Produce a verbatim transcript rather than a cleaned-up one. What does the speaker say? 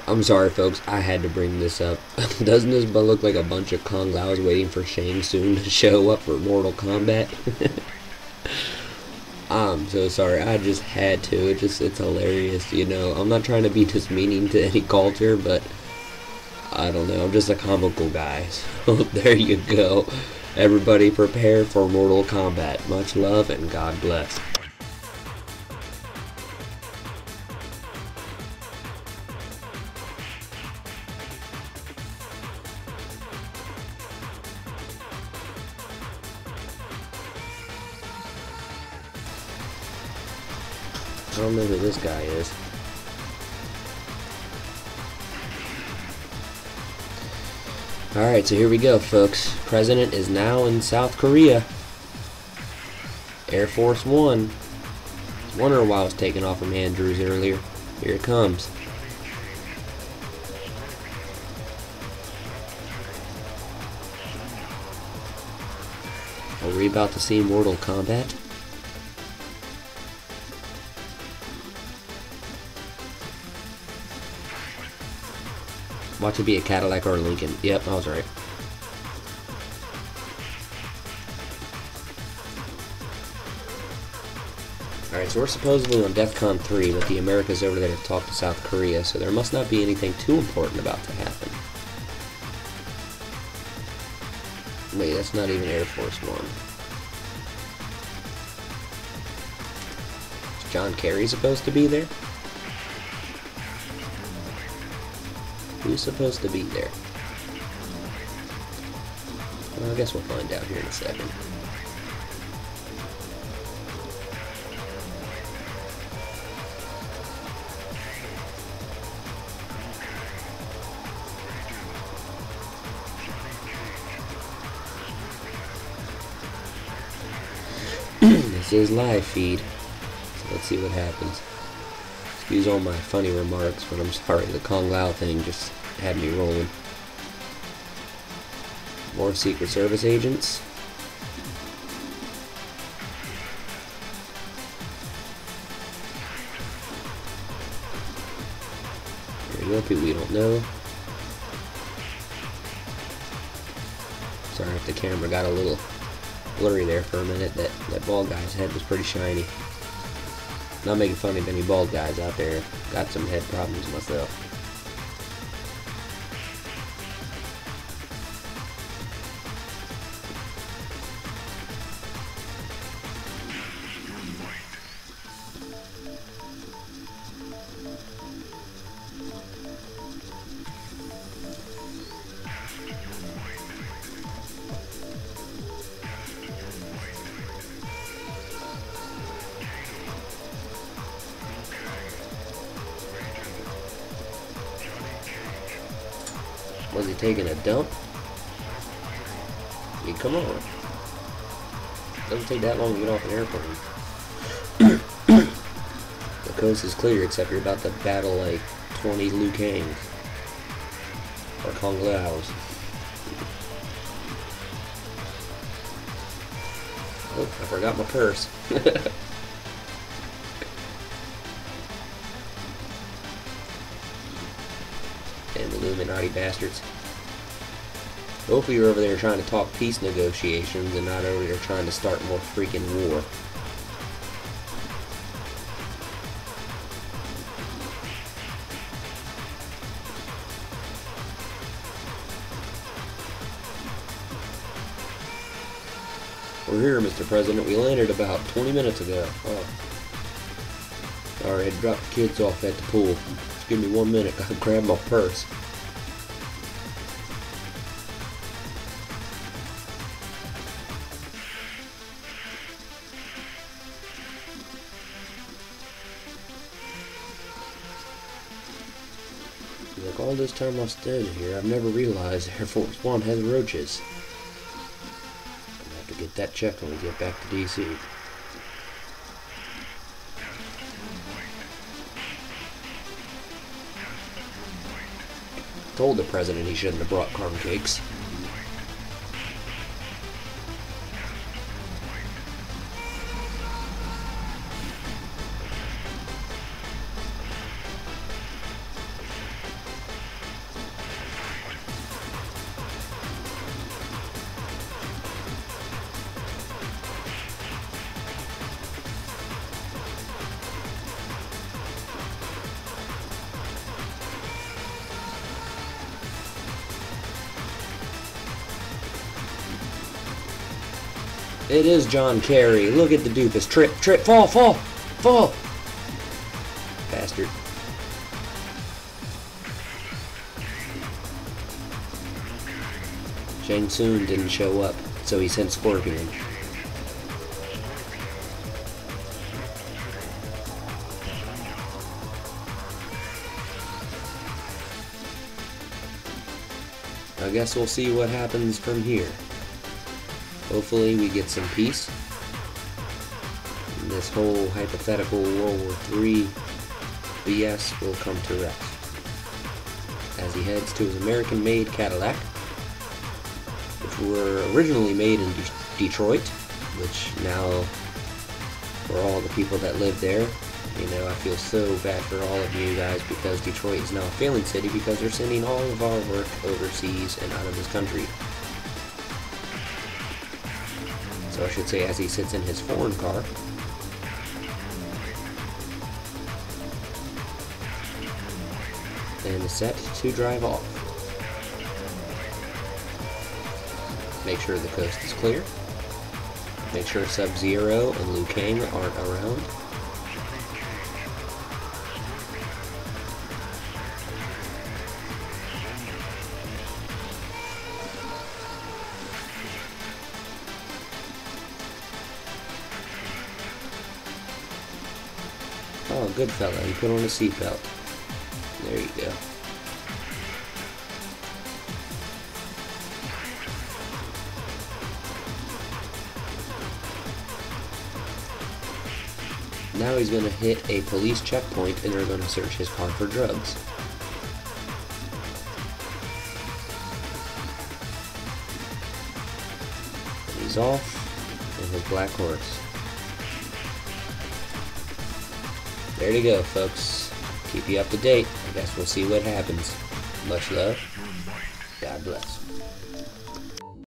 I'm sorry, folks. I had to bring this up. Doesn't this but look like a bunch of Kung Laos waiting for Shang Tsung to show up for Mortal Kombat? I'm so sorry. I just had to. It just it's hilarious, you know. I'm not trying to be dismeaning to any culture, but I don't know. I'm just a comical guy. So there you go. Everybody prepare for Mortal Kombat. Much love and God bless. I don't know who this guy is. Alright, so here we go, folks. President is now in South Korea. Air Force One. I was wondering why I was taking off from Andrews earlier. Here it comes. Are we about to see Mortal Kombat? Watch it be a Cadillac or a Lincoln. Yep, I was right. Alright, so we're supposedly on DEFCON three, but the America's over there to talk to South Korea, so there must not be anything too important about to happen. Wait, that's not even Air Force One. Is John Kerry supposed to be there? Who's supposed to be there? Well, I guess we'll find out here in a second. This is live feed, so let's see what happens. Excuse all my funny remarks, but I'm sorry, the Kung Lao thing just had me rolling. More Secret Service agents. There you go, people we don't know. Sorry if the camera got a little blurry there for a minute. That, that bald guy's head was pretty shiny. Not making fun of any bald guys out there. Got some head problems myself. Was he taking a dump? I mean, come on. Doesn't take that long to get off an airplane. The coast is clear, except you're about to battle like twenty Liu Kangs. Or Kung Laos. Oh, I forgot my purse. Damn Illuminati bastards. Hopefully you're over there trying to talk peace negotiations and not over there trying to start more freaking war. We're here, Mister President. We landed about twenty minutes ago. Oh. Alright, drop the kids off at the pool. Just give me one minute. Gotta grab my purse. Like, all this time I've stayed here, I've never realized Air Force One has roaches. I'm gonna have to get that checked when we get back to D C. Told the president he shouldn't have brought crumb cakes. It is John Kerry. Look at the doofus. Trip, trip, fall, fall, fall. Bastard. Shang Tsung didn't show up, so he sent Scorpion. I guess we'll see what happens from here. Hopefully we get some peace. And this whole hypothetical World War Three B S will come to rest. As he heads to his American-made Cadillac, which were originally made in De- Detroit, which now, for all the people that live there, you know, I feel so bad for all of you guys because Detroit is now a failing city because they're sending all of our work overseas and out of this country. So I should say as he sits in his foreign car. And is set to drive off. Make sure the coast is clear. Make sure Sub-Zero and Liu Kang aren't around. Oh, good fella, you put on a seatbelt. There you go. Now he's going to hit a police checkpoint and they're going to search his car for drugs. And he's off in his black horse. There you go, folks. Keep you up to date. I guess we'll see what happens. Much love. God bless.